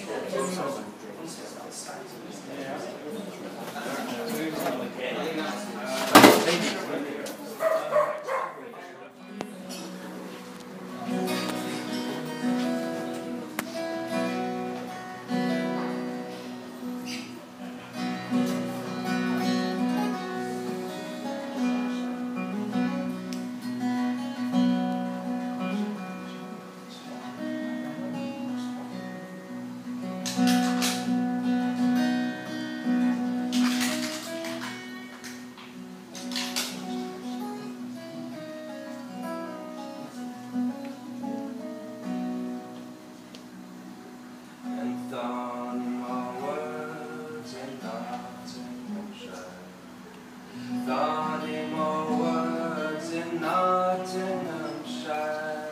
Thorneymoor woods in Nottinghamshire.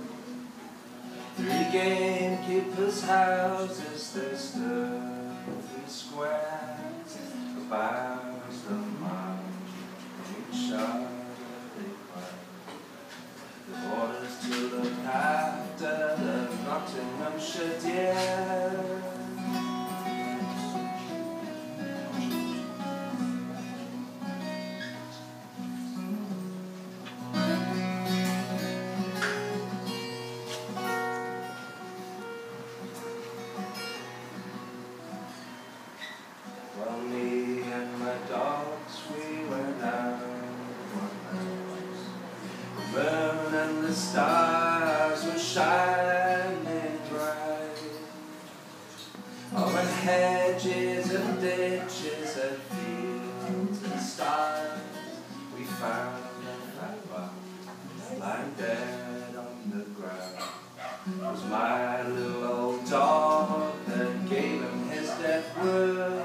3 gamekeepers' houses they stood, 3 squares about the mile. Each other they cried. The orders to look after the Nottinghamshire deer. Well, me and my dogs, we went out one night. The moon and the stars were shining bright. Over hedges and ditches and fields and stars, we found a fat buck lying dead on the ground. It was my little old dog that gave him his death wound.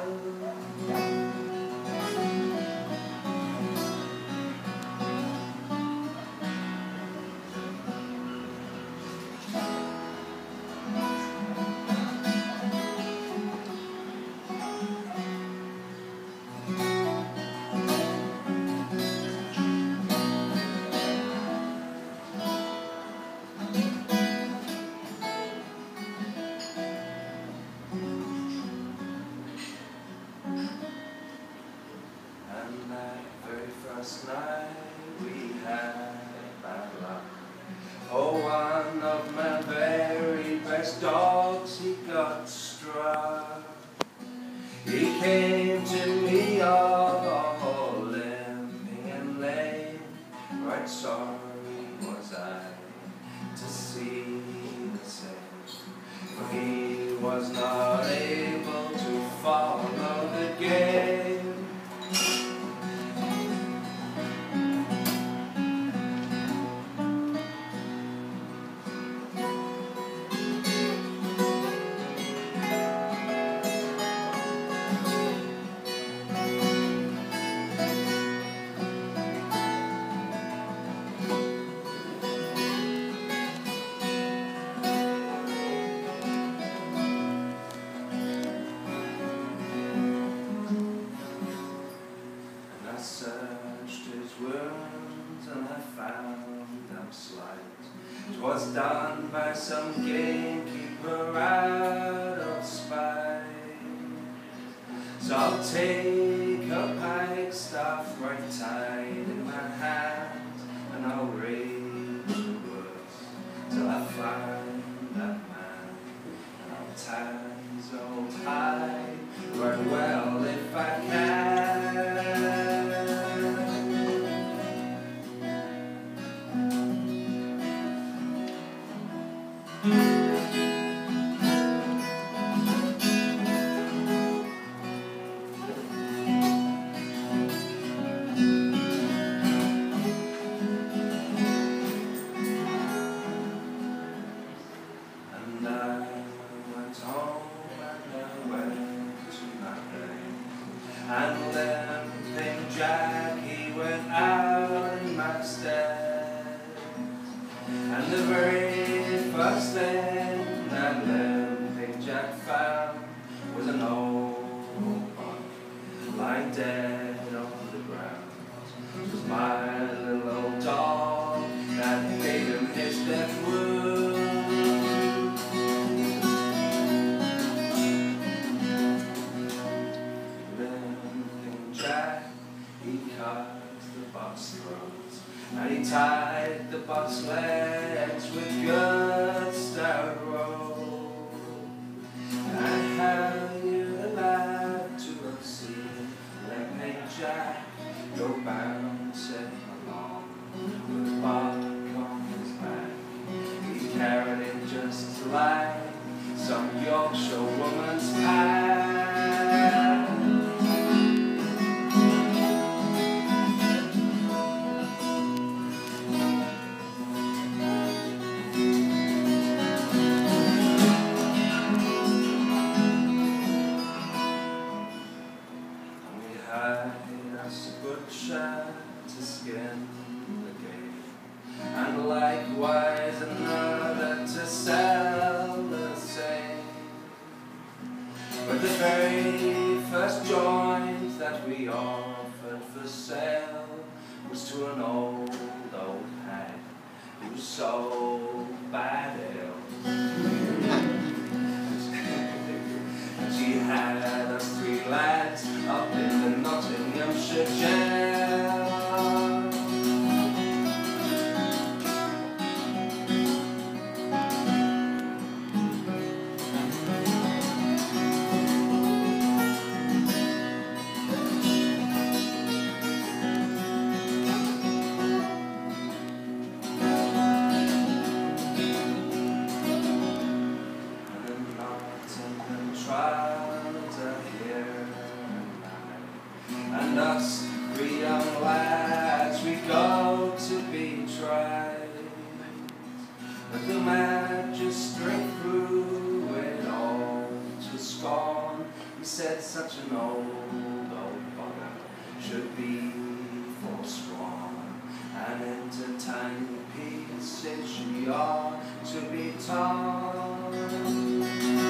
And that very first night we had bad luck. Oh, one of my very best dogs, he got struck. He came to me all limping and lame. Right sorry was I to see the same, for he was not able to follow the game. I searched his wounds and I found them slight. 'Twas done by some gamekeeper out of spite. So I'll take a pike staff right tight in my hand, and I'll rage the woods till I find that man. And I'll tie his old hide right well if I can. And I went home and I went to my bed, and he tied the box legs with good stout rope. And how you allowed to see Lemonade Jack go bouncing along with Buck on his back. He carried it just like some Yorkshire woman's pie. Us a butcher to skin the game, and likewise another to sell the same. But the very first joint that we offered for sale was to an old hag who sold bad ale. She had us three lads up in the Nottinghamshire jail. And us three young lads, we go to be tried. But the magistrate threw it all to scorn. He said such an old bugger should be forsworn, and into tiny pieces she ought to be torn.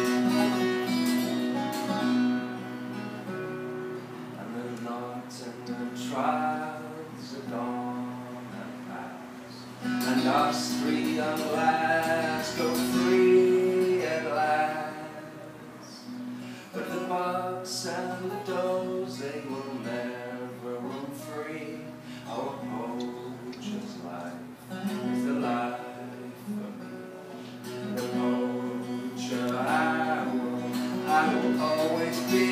And the trials are gone at last, and us three young lads go free at last. But the bucks and the does, they will never run free. Our poacher's life is the life for me. The poacher I will always be.